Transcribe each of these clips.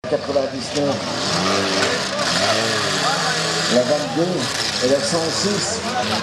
99, la 22 et la 106.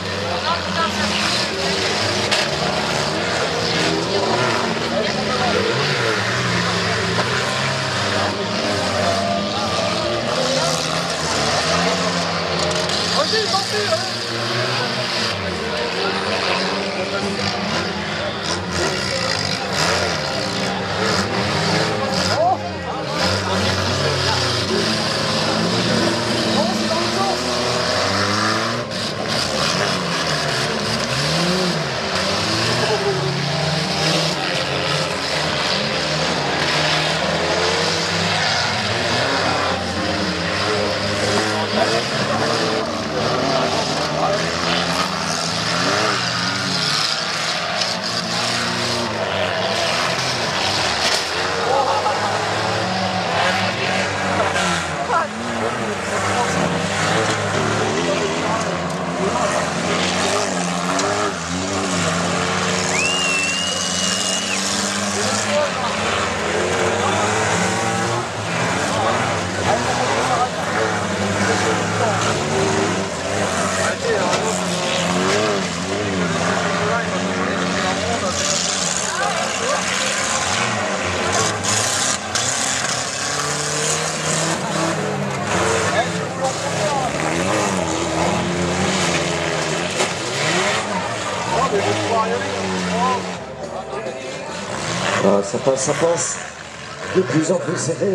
Ah, ça passe de plus en plus serré.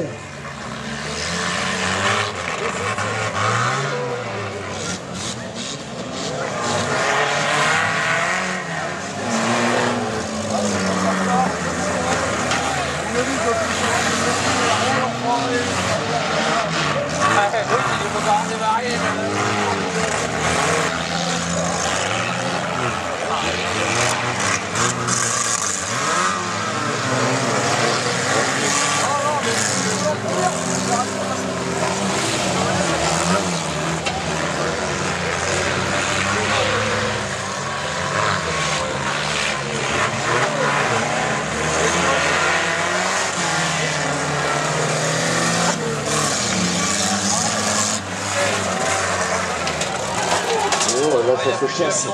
Oh là, ça fait chiasse.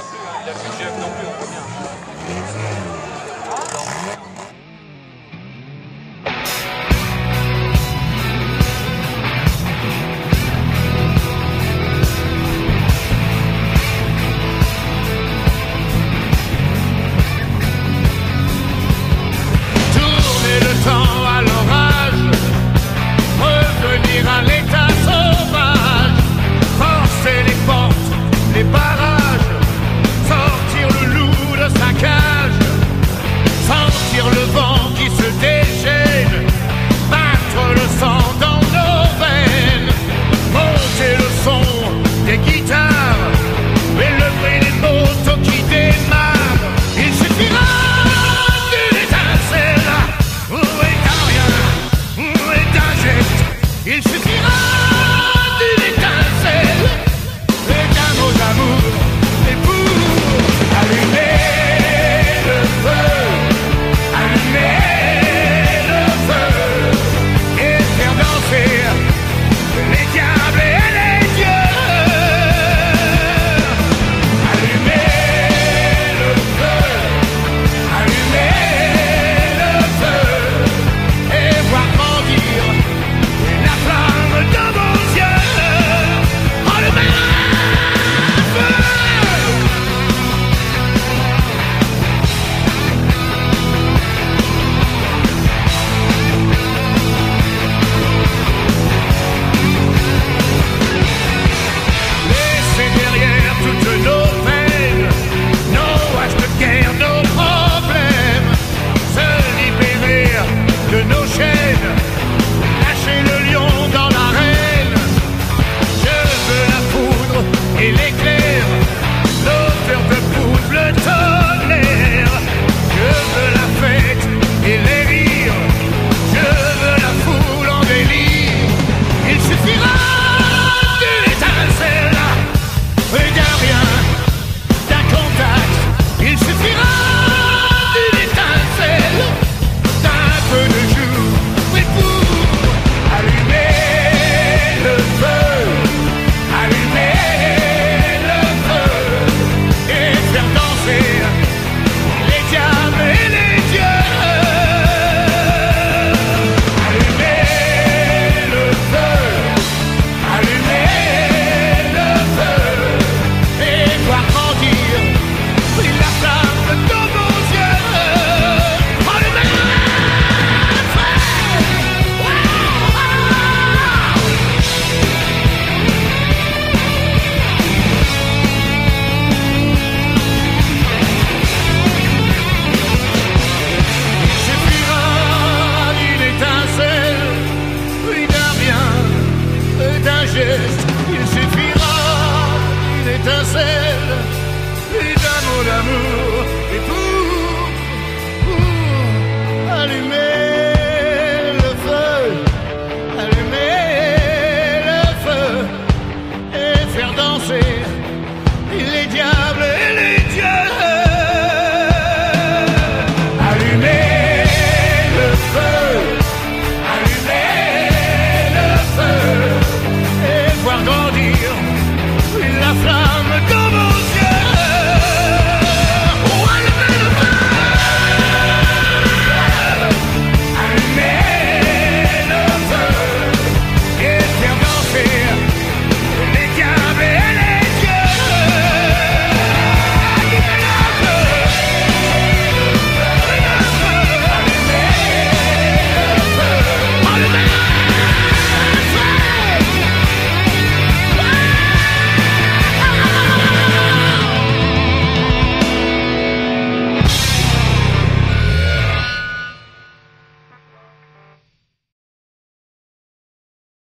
Tourner le temps à l'orage, revenir à l'état sauvage, forcer les portes, les barrages, sortir le loup de sa cage, sentir le vent qui se déchaîne, battre le sang dans nos veines, monter le son des guitares et le bruit des motos qui démarrent. Il suffira d'une étincelle ou d'un rien ou d'un geste. Il suffira d'une étincelle et d'un mot d'amour, et pour allumer le feu, allumer le feu, et faire danser les diables et les dieux. Allumer le feu, et voir grandir la flamme de geste, il suffira d'une étincelle et d'un mot d'amour